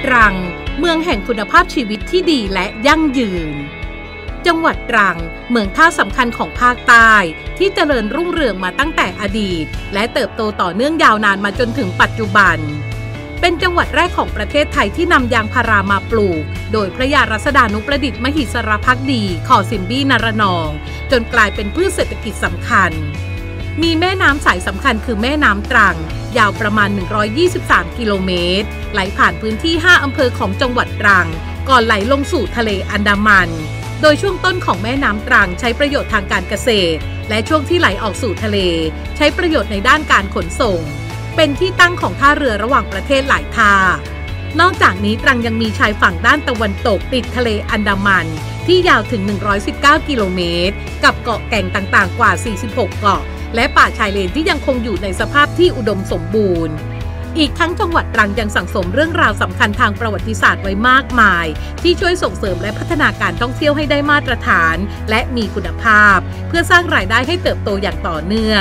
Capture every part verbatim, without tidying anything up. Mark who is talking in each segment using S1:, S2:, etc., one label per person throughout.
S1: ตรังเมืองแห่งคุณภาพชีวิตที่ดีและยั่งยืนจังหวัดตรังเมืองท่าสำคัญของภาคใต้ที่เจริญรุ่งเรืองมาตั้งแต่อดีตและเติบโตต่อเนื่องยาวนานมาจนถึงปัจจุบันเป็นจังหวัดแรกของประเทศไทยที่นำยางพารามาปลูกโดยพระยารัศดานุประดิษฐ์มหิสรภักดีขอซิมบี้นรนองจนกลายเป็นพืชเศรษฐกิจสำคัญมีแม่น้ำสายสำคัญคือแม่น้ำตรังยาวประมาณหนึ่งร้อยยี่สิบสามกิโลเมตรไหลผ่านพื้นที่ห้าอำเภอของจังหวัดตรังก่อนไหลลงสู่ทะเลอันดามันโดยช่วงต้นของแม่น้ำตรังใช้ประโยชน์ทางการเกษตรและช่วงที่ไหลออกสู่ทะเลใช้ประโยชน์ในด้านการขนส่งเป็นที่ตั้งของท่าเรือระหว่างประเทศหลายท่านอกจากนี้ตรังยังมีชายฝั่งด้านตะวันตกติดทะเลอันดามันที่ยาวถึงหนึ่งร้อยสิบเก้ากิโลเมตรกับเกาะแก่งต่างๆกว่าสี่สิบหกเกาะและป่าชายเลนที่ยังคงอยู่ในสภาพที่อุดมสมบูรณ์อีกทั้งจังหวัดตรังยังสั่งสมเรื่องราวสำคัญทางประวัติศาสตร์ไว้มากมายที่ช่วยส่งเสริมและพัฒนาการท่องเที่ยวให้ได้มาตรฐานและมีคุณภาพเพื่อสร้างรายได้ให้เติบโตอย่างต่อเนื่อง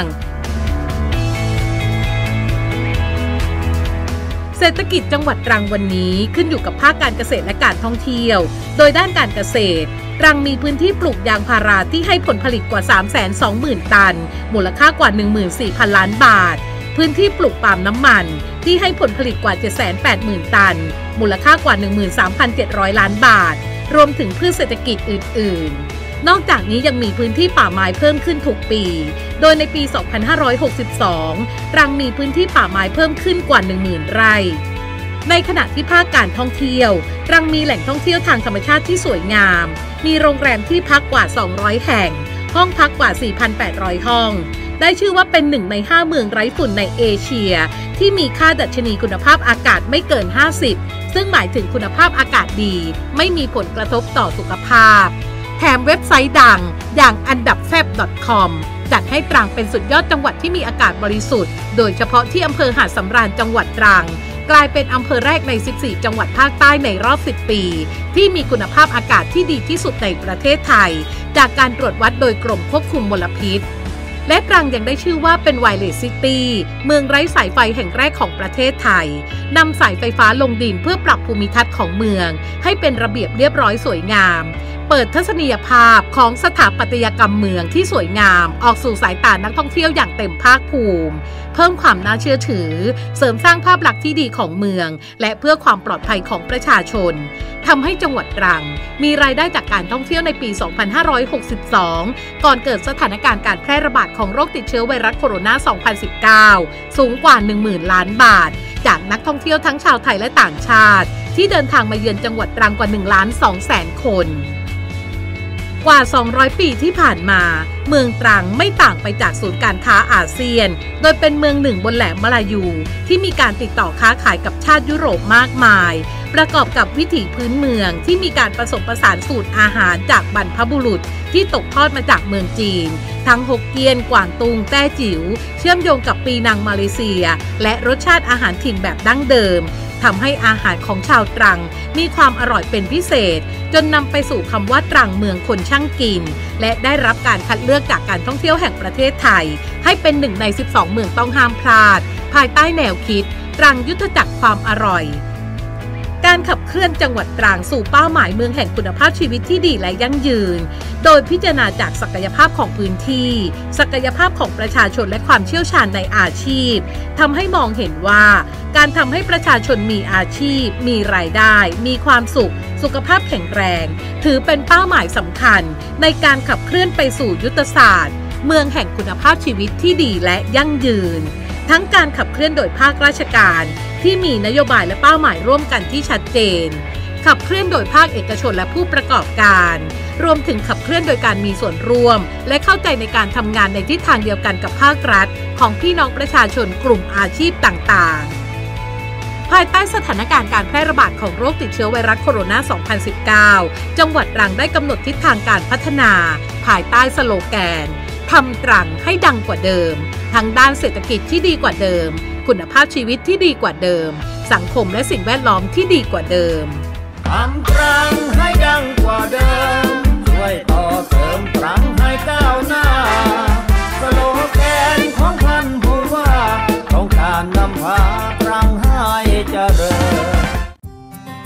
S1: เศรษฐกิจจังหวัดตรังวันนี้ขึ้นอยู่กับภาคการเกษตรและการท่องเที่ยวโดยด้านการเกษตรตรังมีพื้นที่ปลูกยางพาราที่ให้ผลผลิตกว่า สามแสนสองหมื่น ตันมูลค่ากว่า หนึ่งหมื่นสี่พัน ล้านบาทพื้นที่ปลูกปาล์มน้ำมันที่ให้ผลผลิตกว่า เจ็ดแสนแปดหมื่น ตันมูลค่ากว่า หนึ่งหมื่นสามพันเจ็ดร้อย ล้านบาทรวมถึงพืชเศรษฐกิจอื่นๆนอกจากนี้ยังมีพื้นที่ป่าไม้เพิ่มขึ้นทุกปีโดยในปี สองพันห้าร้อยหกสิบสอง ตรังมีพื้นที่ป่าไม้เพิ่มขึ้นกว่า หนึ่งหมื่น ไร่ในขณะที่ภาคการท่องเที่ยวตรังมีแหล่งท่องเที่ยวทางธรรมชาติที่สวยงามมีโรงแรมที่พักกว่าสองร้อยแห่งห้องพักกว่า สี่พันแปดร้อย ห้องได้ชื่อว่าเป็นหนึ่งในห้าเมืองไร้ฝุ่นในเอเชียที่มีค่าดัชนีคุณภาพอากาศไม่เกินห้าสิบซึ่งหมายถึงคุณภาพอากาศดีไม่มีผลกระทบต่อสุขภาพแถมเว็บไซต์ดังอย่างอันดับแซบ .com จัดให้ตรังเป็นสุดยอดจังหวัดที่มีอากาศบริสุทธิ์โดยเฉพาะที่อำเภอหาดสำราญจังหวัดตรังกลายเป็นอำเภอแรกในสิบสี่จังหวัดภาคใต้ในรอบสิบปีที่มีคุณภาพอากาศที่ดีที่สุดในประเทศไทยจากการตรวจวัดโดยกรมควบคุมมลพิษและตรังยังได้ชื่อว่าเป็นไวเลสซิตี้เมืองไร้สายไฟแห่งแรกของประเทศไทยนำสายไฟฟ้าลงดินเพื่อปรับภูมิทัศน์ของเมืองให้เป็นระเบียบเรียบร้อยสวยงามเปิดทัศนียภาพของสถาปัตยกรรมเมืองที่สวยงามออกสู่สายตานักท่องเที่ยวอย่างเต็มภาคภูมิเพิ่มความน่าเชื่อถือเสริมสร้างภาพลักษณ์ที่ดีของเมืองและเพื่อความปลอดภัยของประชาชนทำให้จังหวัดตรังมีรายได้จากการท่องเที่ยวในปี สองพันห้าร้อยหกสิบสอง ก่อนเกิดสถานการณ์การแพร่ระบาดของโรคติดเชื้อไวรัสโคโรนา สองพันสิบเก้า สูงกว่า หนึ่งหมื่น ล้านบาทจากนักท่องเที่ยวทั้งชาวไทยและต่างชาติที่เดินทางมาเยือนจังหวัดตรังกว่า หนึ่งล้านสองแสน คนกว่าสองร้อยปีที่ผ่านมาเมืองตรังไม่ต่างไปจากศูนย์การค้าอาเซียนโดยเป็นเมืองหนึ่งบนแหลมมลายูที่มีการติดต่อค้าขายกับชาติยุโรปมากมายประกอบกับวิถีพื้นเมืองที่มีการผสมผสานสูตรอาหารจากบรรพบุรุษที่ตกทอดมาจากเมืองจีนทั้งฮกเกี้ยนกวางตุงแต้จิ๋วเชื่อมโยงกับปีนังมาเลเซียและรสชาติอาหารถิ่นแบบดั้งเดิมทำให้อาหารของชาวตรังมีความอร่อยเป็นพิเศษจนนำไปสู่คำว่าตรังเมืองคนช่างกินและได้รับการคัดเลือกจากการท่องเที่ยวแห่งประเทศไทยให้เป็นหนึ่งในสิบสองเมืองต้องห้ามพลาดภายใต้แนวคิดตรังยุทธจักรความอร่อยการขับเคลื่อนจังหวัดตรังสู่เป้าหมายเมืองแห่งคุณภาพชีวิตที่ดีและยั่งยืนโดยพิจารณาจากศักยภาพของพื้นที่ศักยภาพของประชาชนและความเชี่ยวชาญในอาชีพทำให้มองเห็นว่าการทำให้ประชาชนมีอาชีพมีรายได้มีความสุขสุขภาพแข็งแรงถือเป็นเป้าหมายสำคัญในการขับเคลื่อนไปสู่ยุทธศาสตร์เมืองแห่งคุณภาพชีวิตที่ดีและยั่งยืนทั้งการขับเคลื่อนโดยภาคราชการที่มีนโยบายและเป้าหมายร่วมกันที่ชัดเจนขับเคลื่อนโดยภาคเอกชนและผู้ประกอบการรวมถึงขับเคลื่อนโดยการมีส่วนร่วมและเข้าใจในการทำงานในทิศทางเดียวกันกับภาครัฐของพี่น้องประชาชนกลุ่มอาชีพต่างๆภายใต้สถานการณ์การแพร่ระบาดของโรคติดเชื้อไวรัสโคโรนา สองพันสิบเก้า จังหวัดตรังได้กำหนดทิศทางการพัฒนาภายใต้สโลแกนทำตรังให้ดังกว่าเดิมทั้งด้านเศรษฐกิจที่ดีกว่าเดิมคุณภาพชีวิตที่ดีกว่าเดิมสังคมและสิ่งแวดล้อมที่ดีกว่าเดิม
S2: ทำตรังให้ดังกว่าเดิมช่วยต่อเติมตรังให้ก้าวหน้าสโลแกนของท่านผู้ว่าต้องการนำพาตรังให้เจริญ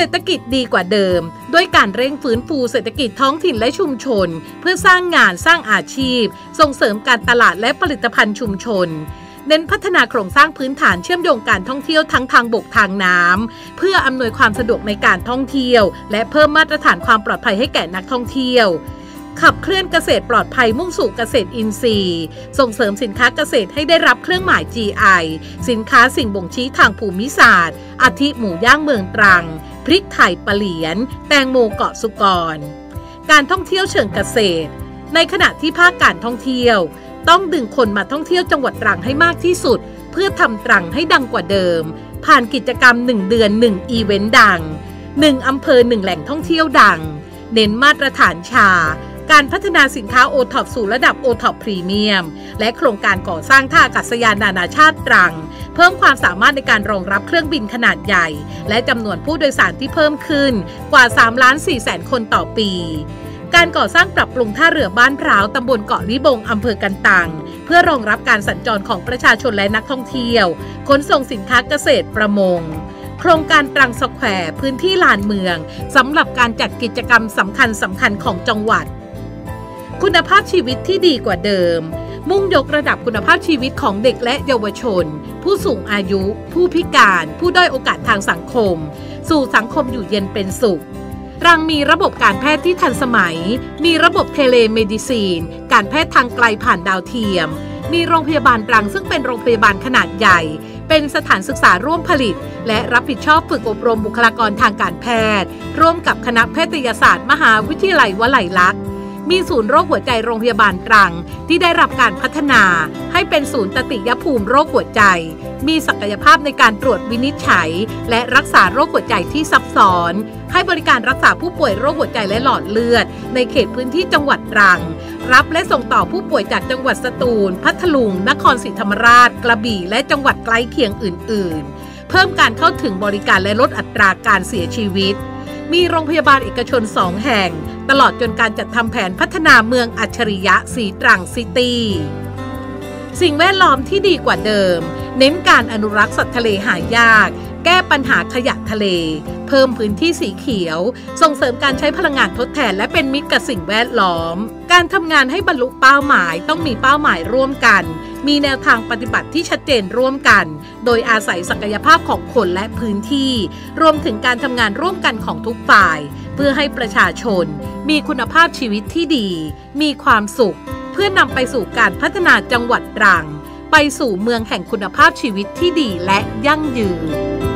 S1: รษฐกิจดีกว่าเดิมด้วยการเร่งฟื้นฟูเศรษฐกิจท้องถิ่นและชุมชนเพื่อสร้างงานสร้างอาชีพส่งเสริมการตลาดและผลิตภัณฑ์ชุมชนเน้นพัฒนาโครงสร้างพื้นฐานเชื่อมโยงการท่องเที่ยวทั้งทางบกทางน้ำเพื่ออำนวยความสะดวกในการท่องเที่ยวและเพิ่มมาตรฐานความปลอดภัยให้แก่นักท่องเที่ยวขับเคลื่อนเกษตรปลอดภัยมุ่งสู่เกษตรอินทรีย์ส่งเสริมสินค้าเกษตรให้ได้รับเครื่องหมาย จี ไอ สินค้าสิ่งบ่งชี้ทางภูมิศาสตร์อาทิหมูย่างเมืองตรังพริกไทยปะเหลียนแตงโมเกาะสุกรการท่องเที่ยวเชิงเกษตรในขณะที่ภาคการท่องเที่ยวต้องดึงคนมาท่องเที่ยวจังหวัดตรังให้มากที่สุดเพื่อทำตรังให้ดังกว่าเดิมผ่านกิจกรรมหนึ่งเดือนหนึ่งอีเวนต์ดังหนึ่งอำเภอหนึ่งแหล่งท่องเที่ยวดังเน้นมาตรฐานชาการพัฒนาสินค้าโอท็อปสู่ระดับโอท็อปพรีเมียมและโครงการก่อสร้างท่าอากาศยานนานาชาติตรังเพิ่มความสามารถในการรองรับเครื่องบินขนาดใหญ่และจำนวนผู้โดยสารที่เพิ่มขึ้นกว่า สามล้านสี่แสนคนต่อปีการก่อสร้างปรับปรุงท่าเรือบ้านพร้าวตำบลเกาะลิบงอำเภอกันตังเพื่อรองรับการสัญจรของประชาชนและนักท่องเที่ยวขนส่งสินค้าเกษตรประมงโครงการตรังสแควร์พื้นที่ลานเมืองสำหรับการจัดกิจกรรมสำคัญสำคัญของจังหวัดคุณภาพชีวิตที่ดีกว่าเดิมมุ่งยกระดับคุณภาพชีวิตของเด็กและเยาวชนผู้สูงอายุผู้พิการผู้ด้อยโอกาสทางสังคมสู่สังคมอยู่เย็นเป็นสุขตรังมีระบบการแพทย์ที่ทันสมัยมีระบบเทเลเมดิซีนการแพทย์ทางไกลผ่านดาวเทียมมีโรงพยาบาลตรังซึ่งเป็นโรงพยาบาลขนาดใหญ่เป็นสถานศึกษาร่วมผลิตและรับผิดชอบฝึกอบรมบุคลากรทางการแพทย์ร่วมกับคณะแพทยศาสตร์มหาวิทยาลัยวลัยลักษณ์มีศูนย์โรคหัวใจโรงพยาบาลตรังที่ได้รับการพัฒนาให้เป็นศูนย์ตติยภูมิโรคหัวใจมีศักยภาพในการตรวจวินิจฉัยและรักษาโรคหัวใจที่ซับซ้อนให้บริการรักษาผู้ป่วยโรคหัวใจและหลอดเลือดในเขตพื้นที่จังหวัดตรังรับและส่งต่อผู้ป่วยจากจังหวัดสตูลพัทลุงนครศรีธรรมราชกระบี่และจังหวัดใกล้เคียงอื่นๆเพิ่มการเข้าถึงบริการและลดอัตราการเสียชีวิตมีโรงพยาบาลเอกชนสองแห่งตลอดจนการจัดทำแผนพัฒนาเมืองอัจฉริยะสีตรังซิตี้สิ่งแวดล้อมที่ดีกว่าเดิมเน้นการอนุรักษ์สัตว์ทะเลหายากแก้ปัญหาขยะทะเลเพิ่มพื้นที่สีเขียวส่งเสริมการใช้พลังงานทดแทนและเป็นมิตรกับสิ่งแวดล้อมการทำงานให้บรรลุเป้าหมายต้องมีเป้าหมายร่วมกันมีแนวทางปฏิบัติที่ชัดเจนร่วมกันโดยอาศัยศักยภาพของคนและพื้นที่รวมถึงการทำงานร่วมกันของทุกฝ่ายเพื่อให้ประชาชนมีคุณภาพชีวิตที่ดีมีความสุขเพื่อนำไปสู่การพัฒนาจังหวัดตรังไปสู่เมืองแห่งคุณภาพชีวิตที่ดีและยั่งยืน